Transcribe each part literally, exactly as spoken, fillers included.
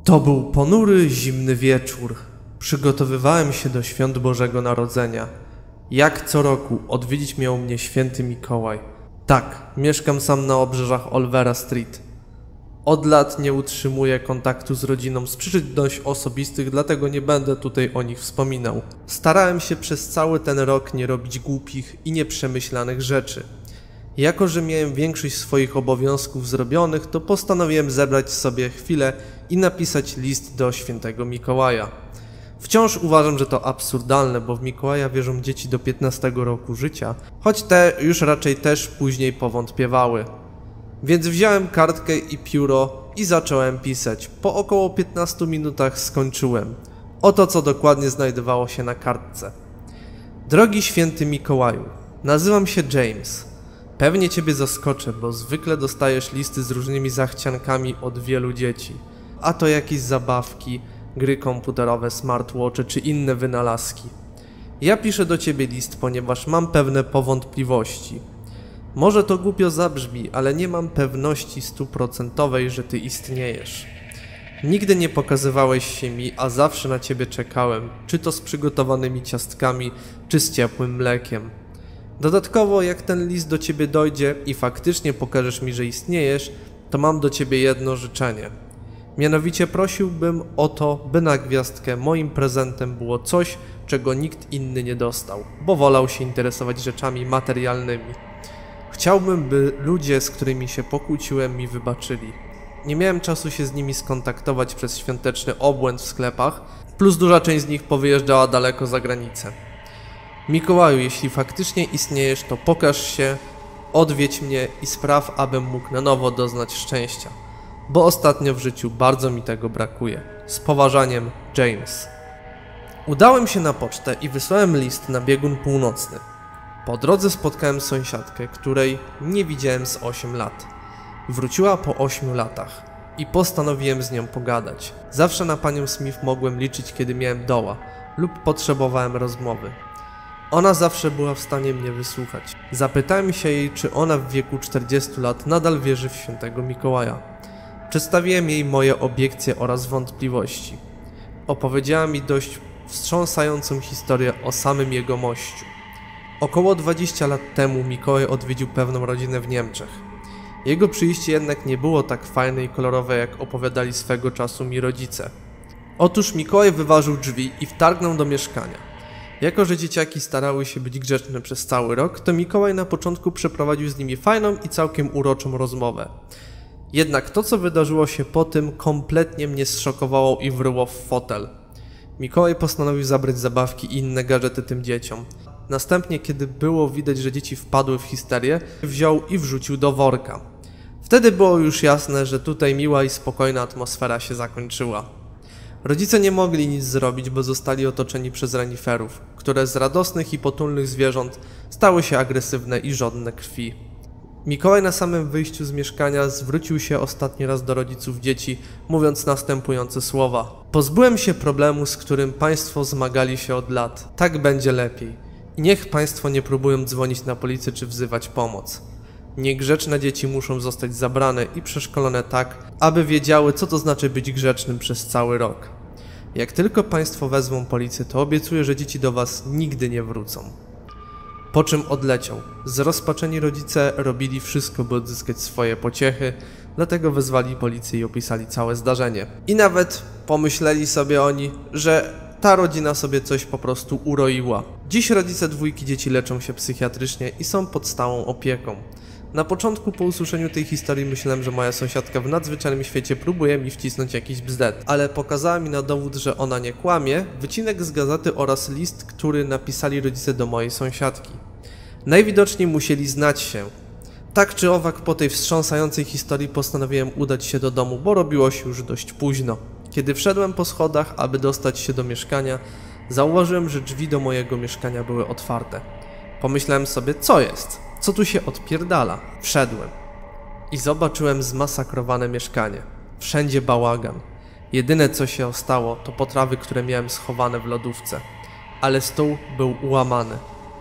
To był ponury, zimny wieczór. Przygotowywałem się do świąt Bożego Narodzenia. Jak co roku odwiedzić miał mnie święty Mikołaj. Tak, mieszkam sam na obrzeżach Olvera Street. Od lat nie utrzymuję kontaktu z rodziną z przyczyn dość osobistych, dlatego nie będę tutaj o nich wspominał. Starałem się przez cały ten rok nie robić głupich i nieprzemyślanych rzeczy. Jako że miałem większość swoich obowiązków zrobionych, to postanowiłem zebrać sobie chwilę i napisać list do świętego Mikołaja. Wciąż uważam, że to absurdalne, bo w Mikołaja wierzą dzieci do piętnastego roku życia, choć te już raczej też później powątpiewały. Więc wziąłem kartkę i pióro i zacząłem pisać. Po około piętnastu minutach skończyłem. Oto co dokładnie znajdowało się na kartce. Drogi święty Mikołaju, nazywam się James. Pewnie ciebie zaskoczę, bo zwykle dostajesz listy z różnymi zachciankami od wielu dzieci. A to jakieś zabawki, gry komputerowe, smartwatche czy inne wynalazki. Ja piszę do ciebie list, ponieważ mam pewne powątpliwości. Może to głupio zabrzmi, ale nie mam pewności stuprocentowej, że ty istniejesz. Nigdy nie pokazywałeś się mi, a zawsze na ciebie czekałem, czy to z przygotowanymi ciastkami, czy z ciepłym mlekiem. Dodatkowo, jak ten list do ciebie dojdzie i faktycznie pokażesz mi, że istniejesz, to mam do ciebie jedno życzenie. Mianowicie prosiłbym o to, by na gwiazdkę moim prezentem było coś, czego nikt inny nie dostał, bo wolał się interesować rzeczami materialnymi. Chciałbym, by ludzie, z którymi się pokłóciłem, mi wybaczyli. Nie miałem czasu się z nimi skontaktować przez świąteczny obłęd w sklepach, plus duża część z nich powyjeżdżała daleko za granicę. Mikołaju, jeśli faktycznie istniejesz, to pokaż się, odwiedź mnie i spraw, abym mógł na nowo doznać szczęścia, bo ostatnio w życiu bardzo mi tego brakuje. Z poważaniem, James. Udałem się na pocztę i wysłałem list na biegun północny. Po drodze spotkałem sąsiadkę, której nie widziałem z osiem lat. Wróciła po ośmiu latach i postanowiłem z nią pogadać. Zawsze na panią Smith mogłem liczyć, kiedy miałem doła lub potrzebowałem rozmowy. Ona zawsze była w stanie mnie wysłuchać. Zapytałem się jej, czy ona w wieku czterdziestu lat nadal wierzy w świętego Mikołaja. Przedstawiłem jej moje obiekcje oraz wątpliwości. Opowiedziała mi dość wstrząsającą historię o samym jego mościu. Około dwadzieścia lat temu Mikołaj odwiedził pewną rodzinę w Niemczech. Jego przyjście jednak nie było tak fajne i kolorowe, jak opowiadali swego czasu mi rodzice. Otóż Mikołaj wyważył drzwi i wtargnął do mieszkania. Jako że dzieciaki starały się być grzeczne przez cały rok, to Mikołaj na początku przeprowadził z nimi fajną i całkiem uroczą rozmowę. Jednak to, co wydarzyło się po tym, kompletnie mnie zszokowało i wryło w fotel. Mikołaj postanowił zabrać zabawki i inne gadżety tym dzieciom. Następnie, kiedy było widać, że dzieci wpadły w histerię, wziął i wrzucił do worka. Wtedy było już jasne, że tutaj miła i spokojna atmosfera się zakończyła. Rodzice nie mogli nic zrobić, bo zostali otoczeni przez reniferów, które z radosnych i potulnych zwierząt stały się agresywne i żądne krwi. Mikołaj na samym wyjściu z mieszkania zwrócił się ostatni raz do rodziców dzieci, mówiąc następujące słowa. Pozbyłem się problemu, z którym państwo zmagali się od lat. Tak będzie lepiej. I niech państwo nie próbują dzwonić na policję czy wzywać pomoc. Niegrzeczne dzieci muszą zostać zabrane i przeszkolone tak, aby wiedziały, co to znaczy być grzecznym przez cały rok. Jak tylko państwo wezwą policję, to obiecuję, że dzieci do was nigdy nie wrócą. Po czym odleciał. Zrozpaczeni rodzice robili wszystko, by odzyskać swoje pociechy, dlatego wezwali policję i opisali całe zdarzenie. I nawet pomyśleli sobie oni, że ta rodzina sobie coś po prostu uroiła. Dziś rodzice dwójki dzieci leczą się psychiatrycznie i są pod stałą opieką. Na początku po usłyszeniu tej historii myślałem, że moja sąsiadka w nadzwyczajnym świecie próbuje mi wcisnąć jakiś bzdet, ale pokazała mi na dowód, że ona nie kłamie, wycinek z gazety oraz list, który napisali rodzice do mojej sąsiadki. Najwidoczniej musieli znać się. Tak czy owak, po tej wstrząsającej historii postanowiłem udać się do domu, bo robiło się już dość późno. Kiedy wszedłem po schodach, aby dostać się do mieszkania, zauważyłem, że drzwi do mojego mieszkania były otwarte. Pomyślałem sobie, co jest? Co tu się odpierdala? Wszedłem i zobaczyłem zmasakrowane mieszkanie. Wszędzie bałagan. Jedyne co się ostało, to potrawy, które miałem schowane w lodówce. Ale stół był ułamany.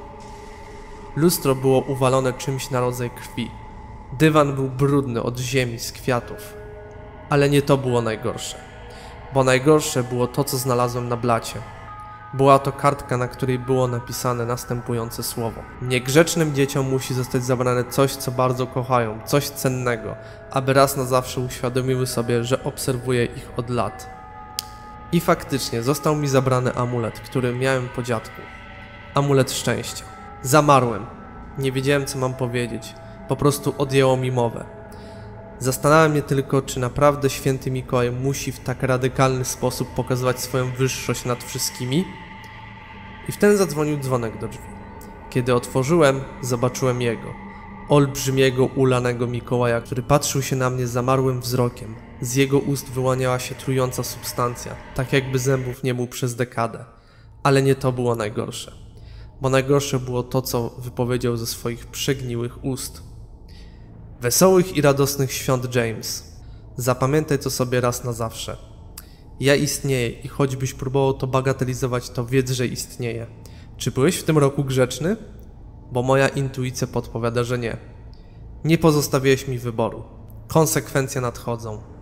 Lustro było uwalone czymś na rodzaj krwi. Dywan był brudny od ziemi z kwiatów. Ale nie to było najgorsze. Bo najgorsze było to, co znalazłem na blacie. Była to kartka, na której było napisane następujące słowo. Niegrzecznym dzieciom musi zostać zabrane coś, co bardzo kochają, coś cennego, aby raz na zawsze uświadomiły sobie, że obserwuję ich od lat. I faktycznie został mi zabrany amulet, który miałem po dziadku. Amulet szczęścia. Zamarłem. Nie wiedziałem, co mam powiedzieć. Po prostu odjęło mi mowę. Zastanawiam mnie tylko, czy naprawdę święty Mikołaj musi w tak radykalny sposób pokazywać swoją wyższość nad wszystkimi? I wtedy zadzwonił dzwonek do drzwi. Kiedy otworzyłem, zobaczyłem jego. Olbrzymiego, ulanego Mikołaja, który patrzył się na mnie zamarłym wzrokiem. Z jego ust wyłaniała się trująca substancja, tak jakby zębów nie mógł przez dekadę. Ale nie to było najgorsze. Bo najgorsze było to, co wypowiedział ze swoich przegniłych ust. Wesołych i radosnych świąt, James. Zapamiętaj to sobie raz na zawsze. Ja istnieję i choćbyś próbował to bagatelizować, to wiedz, że istnieję. Czy byłeś w tym roku grzeczny? Bo moja intuicja podpowiada, że nie. Nie pozostawiłeś mi wyboru. Konsekwencje nadchodzą.